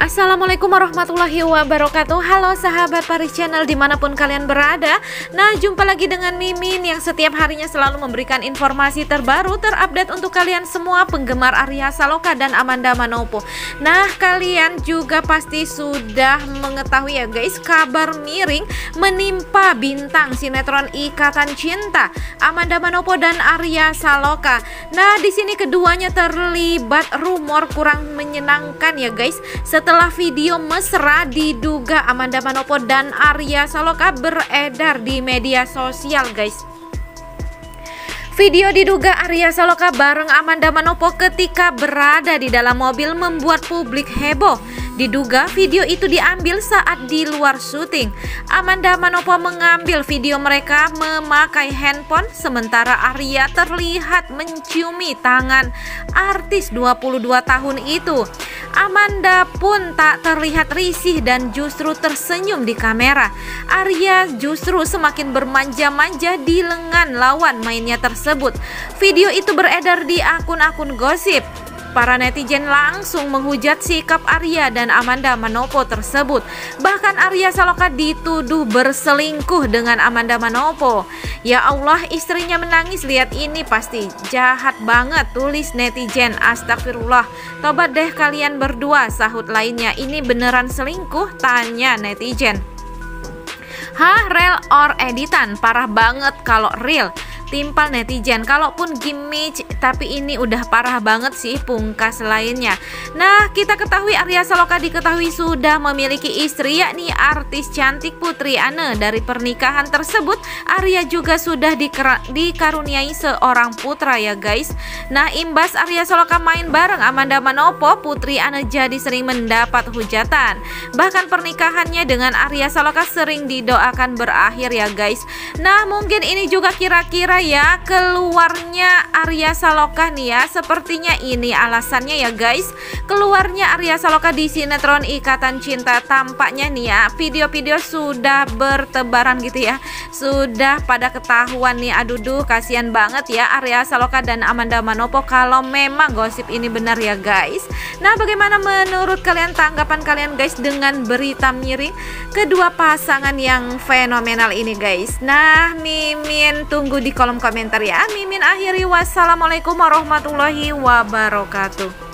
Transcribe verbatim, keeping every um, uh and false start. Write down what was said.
Assalamualaikum warahmatullahi wabarakatuh. Halo sahabat Paris Channel dimanapun kalian berada. Nah, jumpa lagi dengan Mimin yang setiap harinya selalu memberikan informasi terbaru terupdate untuk kalian semua penggemar Arya Saloka dan Amanda Manopo. Nah, kalian juga pasti sudah mengetahui ya guys, kabar miring menimpa bintang sinetron Ikatan Cinta Amanda Manopo dan Arya Saloka. Nah, di sini keduanya terlibat rumor kurang menyenangkan ya guys. Setelah video mesra diduga Amanda Manopo dan Arya Saloka beredar di media sosial guys. Video diduga Arya Saloka bareng Amanda Manopo ketika berada di dalam mobil membuat publik heboh. Diduga video itu diambil saat di luar syuting. Amanda Manopo mengambil video mereka memakai handphone, sementara Arya terlihat menciumi tangan artis dua puluh dua tahun itu. Amanda pun tak terlihat risih dan justru tersenyum di kamera. Arya justru semakin bermanja-manja di lengan lawan mainnya tersebut. Video itu beredar di akun-akun gosip. Para netizen langsung menghujat sikap Arya dan Amanda Manopo tersebut. Bahkan Arya Saloka dituduh berselingkuh dengan Amanda Manopo. Ya Allah, istrinya menangis lihat ini pasti jahat banget, tulis netizen. Astagfirullah, tobat deh kalian berdua, sahut lainnya. Ini beneran selingkuh? Tanya netizen. Hah, real or editan? Parah banget kalau real, timpal netizen. Kalaupun gimmick, tapi ini udah parah banget sih, pungkas lainnya. Nah, kita ketahui Arya Saloka diketahui sudah memiliki istri, yakni artis cantik Putri Ane. Dari pernikahan tersebut Arya juga sudah dikaruniai seorang putra ya guys. Nah, imbas Arya Saloka main bareng Amanda Manopo, Putri Ane jadi sering mendapat hujatan. Bahkan pernikahannya dengan Arya Saloka sering didoakan berakhir ya guys. Nah, mungkin ini juga kira-kira ya keluarnya Arya Saloka nih ya, sepertinya ini alasannya ya guys. Keluarnya Arya Saloka di sinetron Ikatan Cinta, tampaknya nih ya video-video sudah bertebaran gitu ya, sudah pada ketahuan nih. Aduh duh, kasihan banget ya Arya Saloka dan Amanda Manopo kalau memang gosip ini benar ya guys. Nah, bagaimana menurut kalian, tanggapan kalian guys dengan berita miring kedua pasangan yang fenomenal ini guys? Nah, Mimin tunggu di kolom komentar ya. Mimin akhiri, wassalamualaikum warahmatullahi wabarakatuh.